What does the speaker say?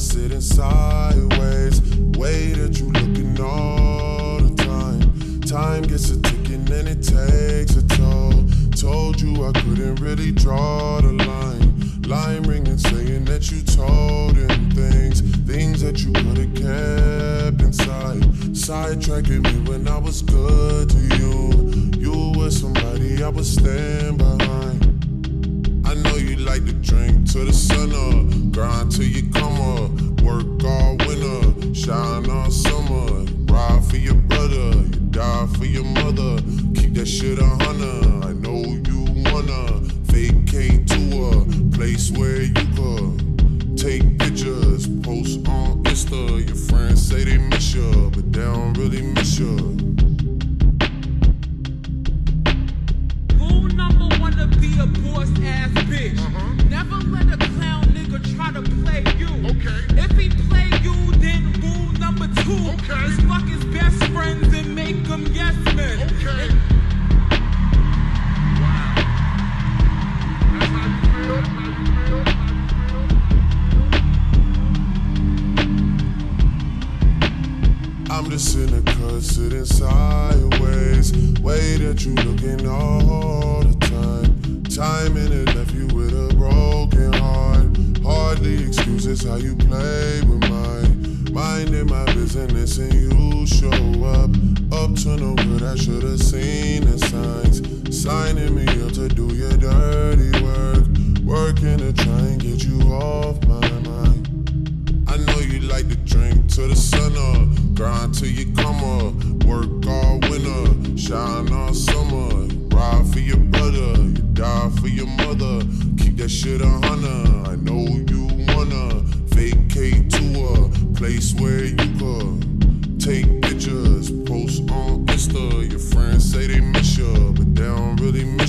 sitting sideways, way that you looking all the time. Time gets a ticking and it takes a toll. Told you I couldn't really draw the line. Line ringing saying that you told him things that you could've kept inside. Sidetracking me when I was good to you. You were somebody I would stand behind. I know you like to drink till the sun up, grind till you come up, work all winter, shine all summer, ride for your brother, you die for your mother, keep that shit 100. I know you wanna vacate to a place where you could take pictures, post on Insta. Your friends say they miss you, but they don't really miss you. Rule number one to be a boss ass bitch. Never let a clown nigga try to play you. If he play you, then rule number two is fuck his best friends and make them yes men. I'm just in the cut, sitting sideways, way that you looking all the time. Timing it left you with a broken heart. Hardly excuses how you play with mine. Minding my business and you show up. Up to no good, I should've seen the signs. Signing me up to do your dirty work. Working to try and get you off my mind. I know you like to drink till the sun up, grind till you come up, work all winter, shine all summer, ride for your brother, you die for your mother, keep that shit 100. I know you wanna vacate to a place where you could take pictures, post on Insta. Your friends say they miss you, but they don't really miss you.